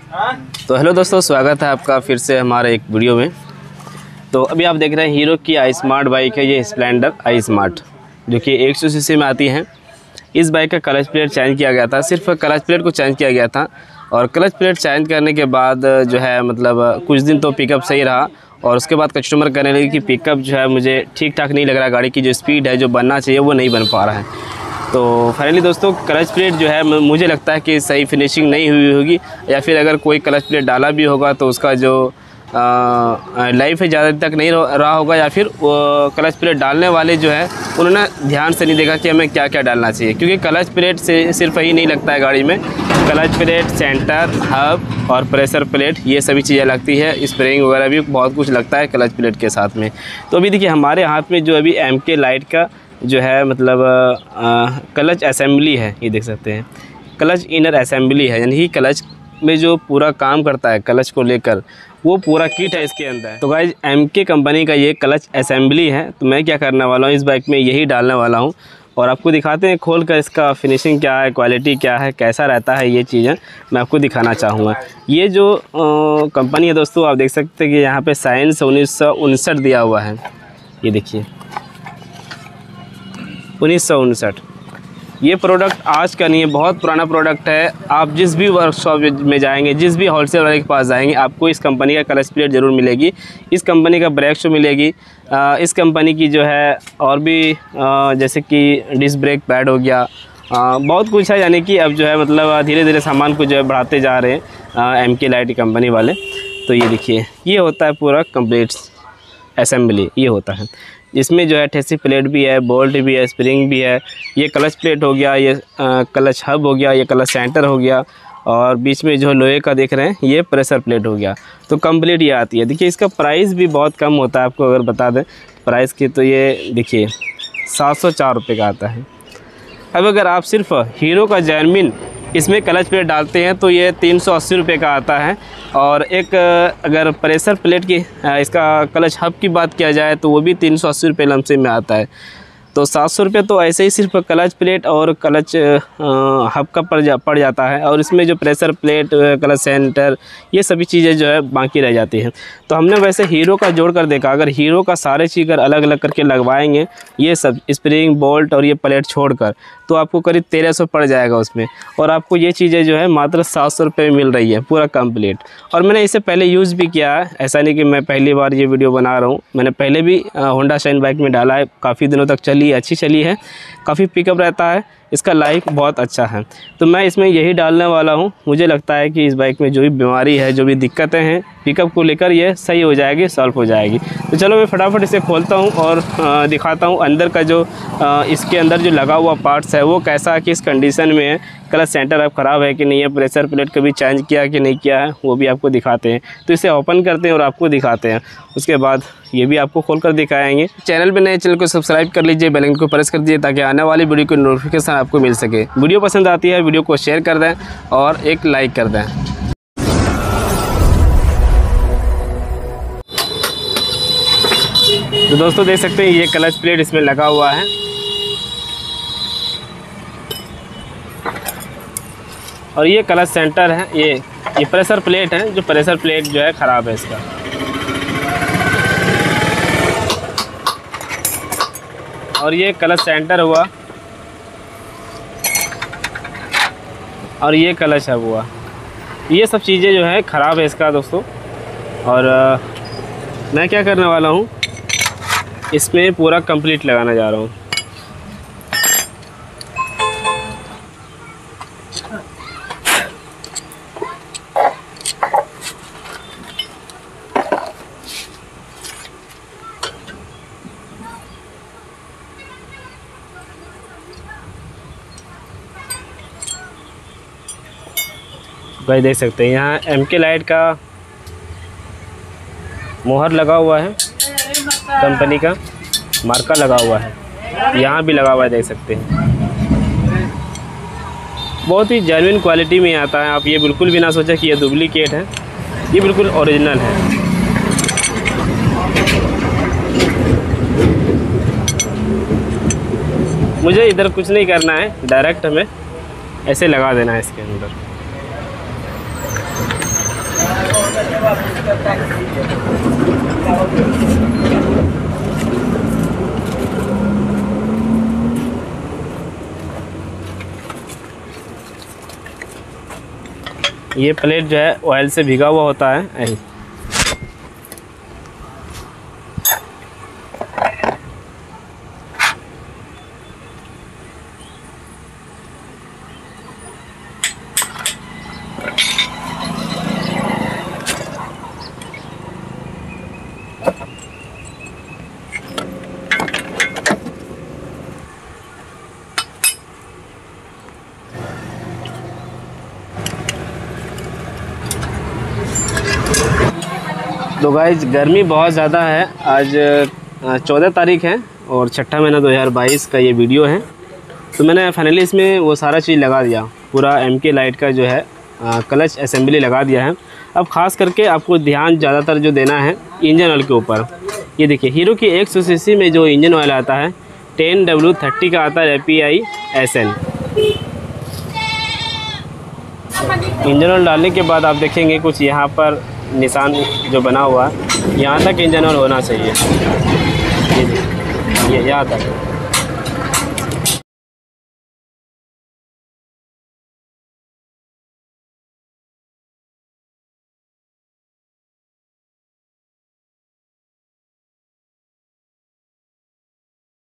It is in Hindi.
तो हेलो दोस्तों, स्वागत है आपका फिर से हमारे एक वीडियो में। तो अभी आप देख रहे हैं हीरो की आई स्मार्ट बाइक है, ये स्प्लेंडर आई स्मार्ट, जो कि 100 सीसी में आती है। इस बाइक का क्लच प्लेट चेंज किया गया था, सिर्फ क्लच प्लेट को चेंज किया गया था। और क्लच प्लेट चेंज करने के बाद जो है मतलब कुछ दिन तो पिकअप सही रहा, और उसके बाद कस्टमर कहने लगे कि पिकअप जो है मुझे ठीक ठाक नहीं लग रहा, गाड़ी की जो स्पीड है जो बनना चाहिए वो नहीं बन पा रहा है। तो फाइनली दोस्तों, क्लच प्लेट जो है मुझे लगता है कि सही फिनिशिंग नहीं हुई होगी, या फिर अगर कोई क्लच प्लेट डाला भी होगा तो उसका जो लाइफ है ज़्यादा तक नहीं रहा होगा, या फिर वो क्लच प्लेट डालने वाले जो है उन्होंने ध्यान से नहीं देखा कि हमें क्या क्या डालना चाहिए। क्योंकि क्लच प्लेट से सिर्फ ही नहीं लगता है गाड़ी में, क्लच प्लेट, सेंटर, हब और प्रेशर प्लेट, ये सभी चीज़ें लगती है। स्प्रिंग वगैरह भी बहुत कुछ लगता है क्लच प्लेट के साथ में। तो अभी देखिए हमारे हाथ में जो अभी MK लाइट का जो है मतलब क्लच असेंबली है, ये देख सकते हैं, क्लच इनर असेंबली है, यानी कि क्लच में जो पूरा काम करता है क्लच को लेकर वो पूरा किट है इसके अंदर। तो गाइज MK कंपनी का ये क्लच असेंबली है। तो मैं क्या करने वाला हूँ, इस बाइक में यही डालने वाला हूँ और आपको दिखाते हैं खोल कर इसका फिनिशिंग क्या है, क्वालिटी क्या है, कैसा रहता है, ये चीज़ें मैं आपको दिखाना चाहूँगा। ये जो कंपनी है दोस्तों, आप देख सकते हैं कि यहाँ पे साइंस 1959 दिया हुआ है। ये देखिए 1959। ये प्रोडक्ट आज का नहीं है, बहुत पुराना प्रोडक्ट है। आप जिस भी वर्कशॉप में जाएंगे, जिस भी होलसेल वाले के पास जाएंगे, आपको इस कंपनी का क्लच प्लेट ज़रूर मिलेगी, इस कंपनी का ब्रेक शू मिलेगी, इस कंपनी की जो है और भी जैसे कि डिस्क ब्रेक पैड हो गया, बहुत कुछ है। यानी कि अब जो है मतलब धीरे धीरे सामान को जो है बढ़ाते जा रहे हैं MK लाइट कंपनी वाले। तो ये देखिए, ये होता है पूरा कंप्लीट असेंबली, ये होता है। इसमें जो है ठेसी प्लेट भी है, बोल्ट भी है, स्प्रिंग भी है। ये क्लच प्लेट हो गया, ये क्लच हब हो गया, ये क्लच सेंटर हो गया, और बीच में जो लोहे का देख रहे हैं ये प्रेशर प्लेट हो गया। तो कंप्लीट ये आती है। देखिए इसका प्राइस भी बहुत कम होता है, आपको अगर बता दें प्राइस की, तो ये देखिए 704 रुपये का आता है। अब अगर आप सिर्फ हीरो का जेन्युइन इसमें क्लच प्लेट डालते हैं तो ये 380 रुपये का आता है। और एक अगर प्रेशर प्लेट की इसका क्लच हब की बात किया जाए तो वो भी 380 रुपये लमसम में आता है। तो 700 रुपये तो ऐसे ही सिर्फ क्लच प्लेट और क्लच हब का पड़ जाता है, और इसमें जो प्रेशर प्लेट, क्लच सेंटर, ये सभी चीज़ें जो है बाकी रह जाती हैं। तो हमने वैसे हीरो का जोड़ कर देखा, अगर हीरो का सारे चीज़ अगर अलग अलग करके लगवाएंगे, ये सब स्प्रिंग, बोल्ट और ये प्लेट छोड़कर, तो आपको करीब 1300 पड़ जाएगा उसमें, और आपको ये चीज़ें जो है मात्र 700 रुपये में मिल रही है पूरा कंप्लीट। और मैंने इसे पहले यूज़ भी किया है, ऐसा नहीं कि मैं पहली बार ये वीडियो बना रहा हूँ। मैंने पहले भी होंडा शाइन बाइक में डाला है, काफ़ी दिनों तक चली, अच्छी चली है, काफ़ी पिकअप रहता है, इसका लाइफ बहुत अच्छा है। तो मैं इसमें यही डालने वाला हूँ। मुझे लगता है कि इस बाइक में जो भी बीमारी है, जो भी दिक्कतें हैं पिकअप को लेकर, ये सही हो जाएगी, सॉल्व हो जाएगी। तो चलो मैं फटाफट इसे खोलता हूँ और दिखाता हूँ अंदर का जो इसके अंदर जो लगा हुआ पार्ट्स है वो कैसा, किस कंडीशन में है, क्लच सेंटर अब ख़राब है कि नहीं है, प्रेशर प्लेट कभी चेंज किया कि नहीं किया है, वो भी आपको दिखाते हैं। तो इसे ओपन करते हैं और आपको दिखाते हैं, उसके बाद ये भी आपको खोल कर दिखाएंगे। चैनल पे नए, चैनल को सब्सक्राइब कर लीजिए, बेल आइकन को प्रेस कर दीजिए ताकि आने वाली वीडियो की नोटिफिकेशन आपको मिल सके। वीडियो पसंद आती है वीडियो को शेयर कर दें और एक लाइक कर दें। तो दोस्तों देख सकते हैं ये क्लच प्लेट इसमें लगा हुआ है, और ये क्लच सेंटर है, ये प्रेशर प्लेट है, जो प्रेशर प्लेट जो है ख़राब है इसका। और ये क्लच सेंटर हुआ, और ये क्लच हब हुआ, ये सब चीज़ें जो है ख़राब है इसका दोस्तों। और मैं क्या करने वाला हूँ, इसमें पूरा कंप्लीट लगाना जा रहा हूँ। भाई देख सकते हैं यहाँ MK लाइट का मोहर लगा हुआ है, कंपनी का मार्का लगा हुआ है, यहाँ भी लगा हुआ है, देख सकते हैं। बहुत ही जेन्युइन क्वालिटी में आता है। आप ये बिल्कुल भी ना सोचा कि ये डुप्लीकेट है, ये बिल्कुल ओरिजिनल है। मुझे इधर कुछ नहीं करना है, डायरेक्ट हमें ऐसे लगा देना है इसके अंदर। ये प्लेट जो है ऑयल से भीगा हुआ होता है। तो गाइस गर्मी बहुत ज़्यादा है। आज 14 तारीख है और 6 महीना 2022 का ये वीडियो है। तो मैंने फाइनली इसमें वो सारा चीज़ लगा दिया, पूरा MK लाइट का जो है क्लच असेंबली लगा दिया है। अब ख़ास करके आपको ध्यान ज़्यादातर जो देना है इंजन ऑयल के ऊपर। ये देखिए हीरो की 100 cc में जो इंजन ऑयल आता है 10W30 का आता है API SN। इंजन ऑयल डालने के बाद आप देखेंगे कुछ यहाँ पर निशान जो बना हुआ है, यहाँ तक इंजन ऑयल होना चाहिए। ये यहाँ तक।